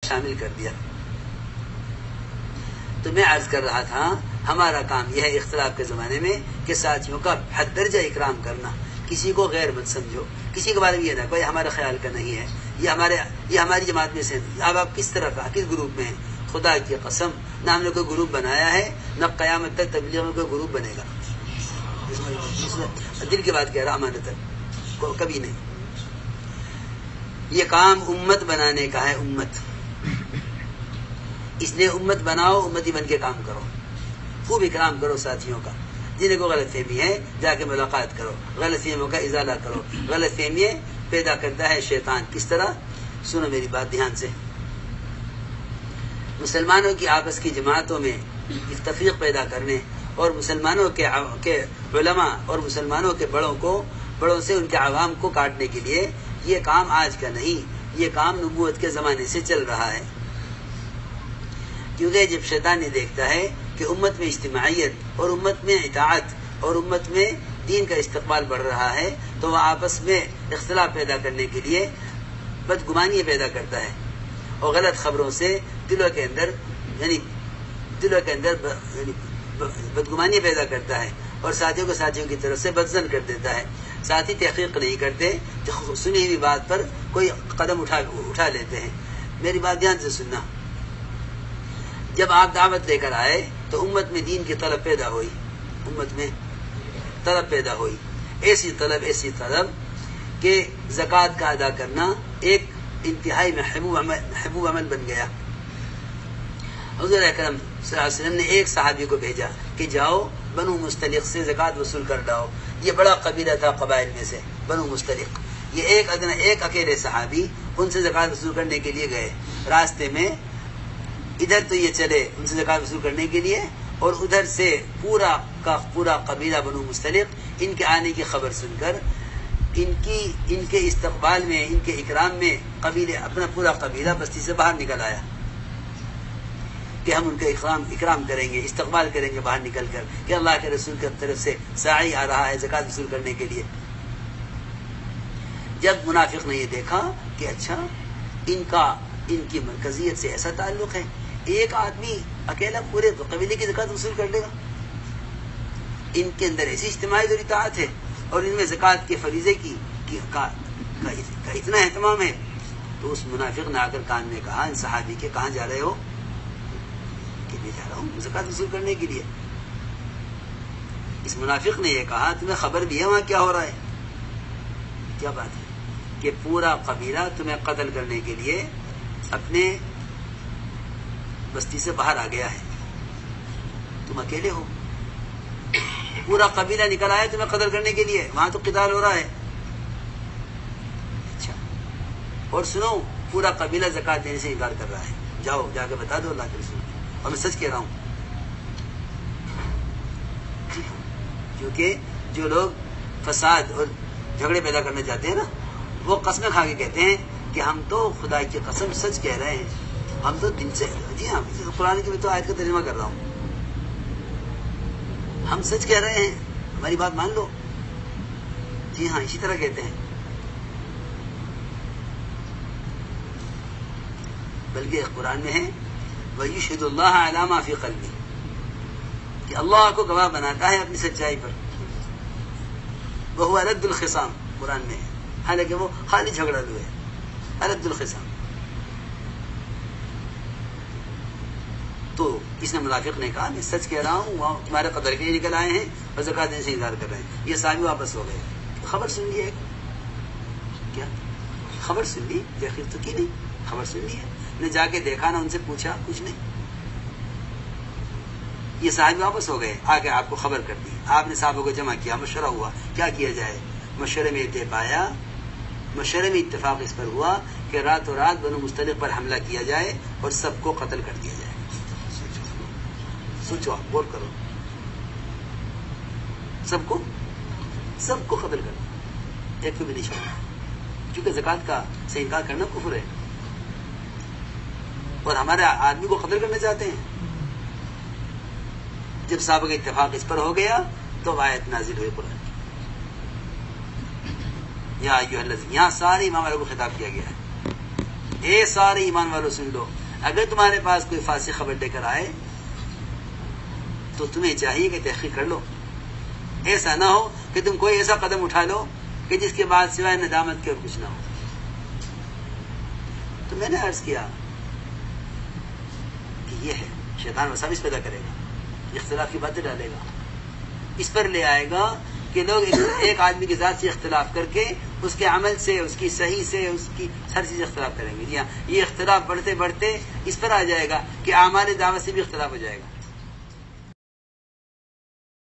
شامل کر دیا. تو میں عرض کر رہا تھا ہمارا کام یہ ہے اختلاف کے زمانے میں کہ ساتھیوں کا حد درجہ اکرام کرنا، کسی کو غیر مت سمجھو، کسی کے بارے میں یہ نہ کوئی ہمارے خیال کا نہیں ہے، یہ ہماری جماعت میں سے. اب آپ کس طرح کا کس گروپ میں ہیں؟ خدا کی قسم نہ ہم نے کوئی گروپ بنایا ہے، نہ قیامت تک تبلیغ میں کوئی گروپ بنے گا. دل کی بات کہہ رہا امانت کبھی نہیں. یہ کام امت بنانے کا ہے. امت اس لیے امت بناؤ، امتی بن کے کام کرو، خوب اکرام کرو ساتھیوں کا. جنہیں کو غلط فہمی ہے جا کے ملاقات کرو، غلط فہمیوں کا ازالہ کرو. غلط فہمی پیدا کرتا ہے شیطان. کس طرح؟ سنو میری بات دھیان سے. مسلمانوں کی آپس کی جماعتوں میں تفریق پیدا کرنے اور مسلمانوں کے علماء اور مسلمانوں کے بڑوں سے ان کے عوام کو کاٹنے کے لیے یہ کام آج کا نہیں، یہ کام نبوت کے زمانے سے چل رہا ہے. کیونکہ جب شیطان نے دیکھتا ہے کہ امت میں اجتماعیت اور امت میں اطاعت اور امت میں دین کا استقبال بڑھ رہا ہے تو وہ آپس میں اختلاف پیدا کرنے کے لیے بدگمانی پیدا کرتا ہے اور غلط خبروں سے دلوں کے اندر بدگمانی پیدا کرتا ہے اور ساتھیوں کی طرف سے بدظن کر دیتا ہے. ساتھی تحقیق نہیں کرتے، سنی ہوئی بات پر کوئی قدم اٹھا لیتے ہیں. میری بات دھیان سے سننا. جب آپ دعوت لے کر آئے تو امت میں دین کی طلب پیدا ہوئی، امت میں طلب پیدا ہوئی. ایسی طلب کہ زکوٰۃ کا ادا کرنا ایک انتہائی محبوب عمل بن گیا. حضور اکرم صلی اللہ علیہ وسلم نے ایک صحابی کو بھیجا کہ جاؤ بنو مستلق سے زکوٰۃ وصول کر لاؤ. یہ بڑا قبیلہ تھا قبائل میں سے بنو مستلق. یہ ایک اکیلے صحابی ان سے زکوٰۃ وصول کرنے کے لیے گئے. راستے میں ادھر تو یہ چلے ان سے زکوٰۃ وصول کرنے کے لیے اور ادھر سے پورا کا پورا قبیلہ بنو مستلق ان کے آنے کی خبر سن کر ان کے استقبال میں، ان کے اکرام میں اپنا پورا قبیلہ بستی سے باہر نکل آیا کہ ہم ان کا اکرام کریں گے، استقبال کریں گے باہر نکل کر کہ اللہ کے رسول کی طرف سے ساعی آ رہا ہے زکوٰۃ وصول کرنے کے لیے. جب منافق نے یہ دیکھا کہ اچھا ان کی مرکزیت سے ایسا تعلق ہے، ایک آدمی اکیلا پورے قبیلے کی زکوٰۃ وصول کر لے گا، ان کے اندر ایسی اجتماعیت اور اطاعت ہے اور ان میں زکوٰۃ کے فریضے کا اتنا اہتمام ہے. تو اس منافق نے آ کر کان میں کہا ان صحابی کے کہاں جا رہے ہو؟ کہ میں جا رہا ہوں زکوٰۃ وصول کرنے کے لیے. اس منافق نے یہ کہا تمہیں خبر بھی ہے وہاں کیا ہو رہا ہے؟ کیا بات ہے کہ پورا قبیلہ تمہیں قتل کرنے کے لیے اپنے بستی سے باہر آ گیا ہے، تم اکیلے ہو. پورا قبیلہ نکل آیا تمہیں قتل کرنے کے لیے، وہاں تو قتال ہو رہا ہے. اچھا، اور سنو پورا قبیلہ زکوٰۃ دینے سے انکار کر رہا ہے، جاؤ جا کے بتا دو اللہ کے رسول. اور میں سچ کہہ رہا ہوں. جی ہاں، کیونکہ جو لوگ فساد اور جھگڑے پیدا کرنا چاہتے ہیں نا، وہ قسمیں کھا کے کہتے ہیں کہ ہم تو خدا کی قسم سچ کہہ رہے ہیں، ہم تو دن سے. جی ہاں، قرآن کی میں تو آیت کا ترجمہ کر رہا ہوں. ہم سچ کہہ رہے ہیں، ہماری بات مان لو. جی ہاں، اسی طرح کہتے ہیں. بلکہ قرآن میں ہے وَيُشْهِدُ اللَّهَ عَلَى مَا فِي قَلْبِهِ، کہ اللہ کو گواہ بناتا ہے اپنی سچائی پر. وَهُوَ أَلَدُّ الْخِصَامِ، قرآن میں ہے، حالانکہ وہ خالی جھگڑا لو ہے. أَلَدُّ الْخِصَامِ. تو اس نے منافق نے کہا میں سچ کہہ رہا ہوں، وہاں تمہارے قدر کے لیے نکل آئے ہیں اور زکوٰۃ دینے سے انکار کر رہے ہیں. یہ صحابی واپس ہو گئے. خبر سن لی ہے کیا؟ خبر سن لی، تحقیق تو کی نہیں، خبر سن لی ہے. نے جا کے دیکھا نہ ان سے پوچھا کچھ نہیں. یہ صحابی واپس ہو گئے، آ کے آپ کو خبر کر دی. آپ نے صحابوں کو جمع کیا، مشورہ ہوا کیا کیا جائے. مشورے میں اتفاق اس پر ہوا کہ راتوں رات بنو مستلق پر حملہ کیا جائے اور سب کو قتل کر دیا جائے. سوچو، آپ غور کرو. سب کو قتل کر دیا، ایک کو بھی نہیں چھوڑا. کیونکہ زکوٰۃ کا سے انکار کرنا کفر ہے اور ہمارے آدمی کو قتل کرنا چاہتے ہیں. جب صحابہ کا اتفاق اس پر ہو گیا تو آیت نازل ہوئی قرآن کی. یا ایھا الذین، یہاں سارے امام والوں کو خطاب کیا گیا ہے. اے سارے ایمان والوں سن لو، اگر تمہارے پاس کوئی فاسق خبر لے کر آئے تو تمہیں چاہیے کہ تحقیق کر لو. ایسا نہ ہو کہ تم کوئی ایسا قدم اٹھا لو کہ جس کے بعد سوائے ندامت کے اور کچھ نہ ہو. تو میں نے عرض کیا کہ یہ ہے شیطان وساوس پیدا کرے گا، اختلاف کی باتیں ڈالے گا، اس پر لے آئے گا کہ لوگ ایک آدمی کی ذات سے اختلاف کر کے اس کے عمل سے، اس کی صحیح سے، اس کی ہر چیز اختلاف کریں گے. یہ اختلاف بڑھتے بڑھتے اس پر آ جائے گا کہ اعمال دعوت سے بھی اختلاف ہو جائے گا.